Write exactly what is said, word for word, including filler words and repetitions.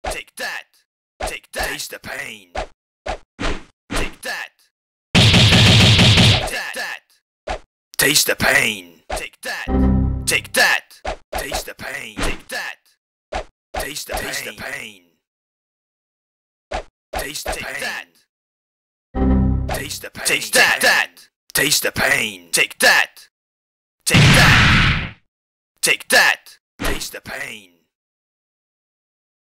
Take that. Take that. Taste the pain. Take that. Take that. Taste the pain. Take that. Take that. Taste the pain. Take that. Taste the pain. Taste the pain. Taste the pain. Taste the pain. Taste that. Taste the pain. Take that. Take that. Take that. Taste the pain.